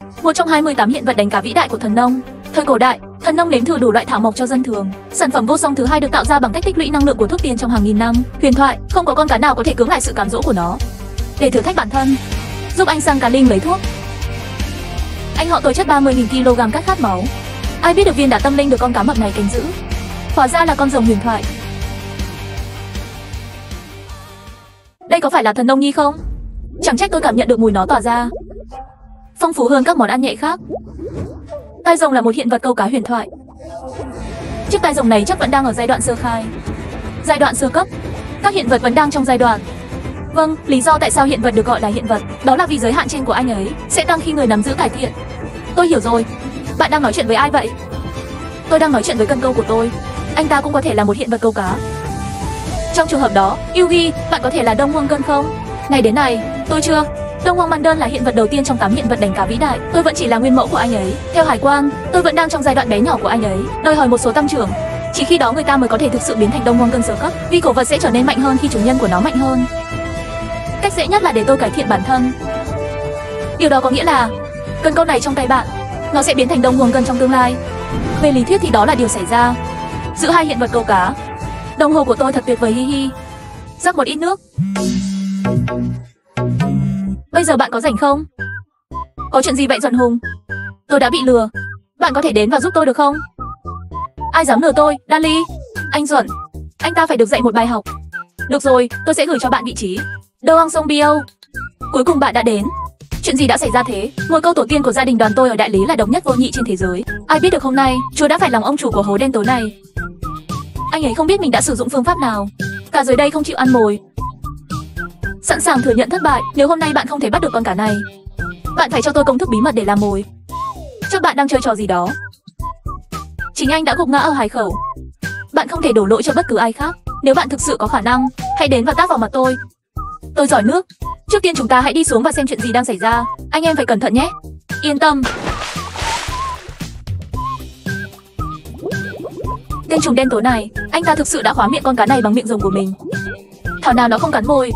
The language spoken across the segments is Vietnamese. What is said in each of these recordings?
một trong 28 hiện vật đánh cá vĩ đại của thần nông. Thời cổ đại, thần nông nếm thử đủ loại thảo mộc cho dân thường. Sản phẩm vô song thứ hai được tạo ra bằng cách tích lũy năng lượng của thuốc tiên trong hàng nghìn năm. Huyền thoại, không có con cá nào có thể cưỡng lại sự cám dỗ của nó. Để thử thách bản thân, giúp anh sang cá linh lấy thuốc. Anh họ tôi chất 30.000 kg cát khát máu. Ai biết được viên đá tâm linh được con cá mập này canh giữ. Hóa ra là con rồng huyền thoại. Đây có phải là thần nông nhi không? Chẳng trách tôi cảm nhận được mùi nó tỏa ra. Phong phú hơn các món ăn nhẹ khác. Tai rồng là một hiện vật câu cá huyền thoại. Chiếc tai rồng này chắc vẫn đang ở giai đoạn sơ khai. Giai đoạn sơ cấp. Các hiện vật vẫn đang trong giai đoạn. Vâng, lý do tại sao hiện vật được gọi là hiện vật, đó là vì giới hạn trên của anh ấy sẽ tăng khi người nắm giữ cải thiện. Tôi hiểu rồi. Bạn đang nói chuyện với ai vậy? Tôi đang nói chuyện với cần câu của tôi. Anh ta cũng có thể là một hiện vật câu cá. Trong trường hợp đó, Yugi, bạn có thể là Đông Hoang Cơn không? Này đến này, tôi chưa. Đông Hoang Mandon là hiện vật đầu tiên trong 8 hiện vật đánh cá vĩ đại. Tôi vẫn chỉ là nguyên mẫu của anh ấy. Theo Hải Quang, tôi vẫn đang trong giai đoạn bé nhỏ của anh ấy, đòi hỏi một số tăng trưởng. Chỉ khi đó người ta mới có thể thực sự biến thành Đông Hoang Cơn sơ cấp, vì cổ vật sẽ trở nên mạnh hơn khi chủ nhân của nó mạnh hơn. Cách dễ nhất là để tôi cải thiện bản thân. Điều đó có nghĩa là cần câu này trong tay bạn, nó sẽ biến thành Đông Hoang Cơn trong tương lai. Về lý thuyết thì đó là điều xảy ra. Giữ hai hiện vật câu cá. Đồng hồ của tôi thật tuyệt vời hi hi. Rắc một ít nước. Bây giờ bạn có rảnh không? Có chuyện gì vậy Duẩn Hùng? Tôi đã bị lừa. Bạn có thể đến và giúp tôi được không? Ai dám lừa tôi, Dali? Anh Duẩn. Anh ta phải được dạy một bài học. Được rồi, tôi sẽ gửi cho bạn vị trí. Đâu Hoang Sông Bio. Cuối cùng bạn đã đến. Chuyện gì đã xảy ra thế? Ngôi câu tổ tiên của gia đình đoàn tôi ở Đại Lý là độc nhất vô nhị trên thế giới. Ai biết được hôm nay, Chúa đã phải lòng ông chủ của hố đen tối này. Anh ấy không biết mình đã sử dụng phương pháp nào. Cả dưới đây không chịu ăn mồi. Sẵn sàng thừa nhận thất bại. Nếu hôm nay bạn không thể bắt được con cá này, bạn phải cho tôi công thức bí mật để làm mồi. Chắc bạn đang chơi trò gì đó. Chính anh đã gục ngã ở hải khẩu. Bạn không thể đổ lỗi cho bất cứ ai khác. Nếu bạn thực sự có khả năng, hãy đến và tát vào mặt tôi. Tôi giỏi nước. Trước tiên chúng ta hãy đi xuống và xem chuyện gì đang xảy ra. Anh em phải cẩn thận nhé. Yên tâm. Tên trùng đen tối này, anh ta thực sự đã khóa miệng con cá này bằng miệng rồng của mình. Thảo nào nó không cắn mồi.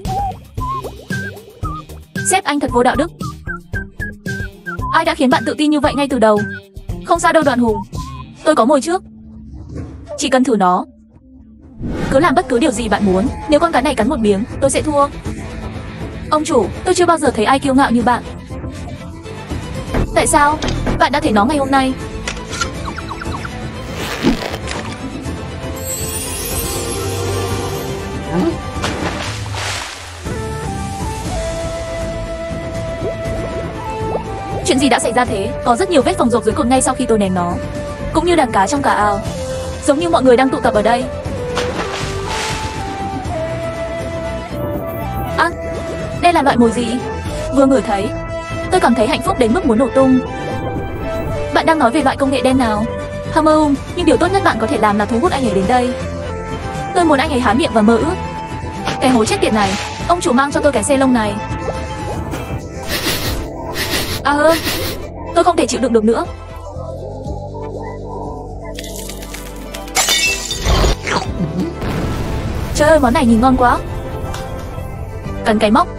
Sếp anh thật vô đạo đức. Ai đã khiến bạn tự tin như vậy ngay từ đầu? Không sao đâu Đoàn Hùng. Tôi có mồi trước. Chỉ cần thử nó. Cứ làm bất cứ điều gì bạn muốn. Nếu con cá này cắn một miếng, tôi sẽ thua. Ông chủ, tôi chưa bao giờ thấy ai kiêu ngạo như bạn. Tại sao? Bạn đã thấy nó ngày hôm nay. Chuyện gì đã xảy ra thế? Có rất nhiều vết phòng rộp dưới cột ngay sau khi tôi ném nó, cũng như đàn cá trong cả ao. Giống như mọi người đang tụ tập ở đây. À, đây là loại mồi gì? Vừa ngửi thấy, tôi cảm thấy hạnh phúc đến mức muốn nổ tung. Bạn đang nói về loại công nghệ đen nào? Hammerung, nhưng điều tốt nhất bạn có thể làm là thu hút anh ấy đến đây. Tôi muốn anh ấy há miệng và mơ ước. Cái hố chết tiệt này, ông chủ mang cho tôi cái xe lông này. À hơ, tôi không thể chịu đựng được nữa. Trời ơi, món này nhìn ngon quá. Cắn cái móc.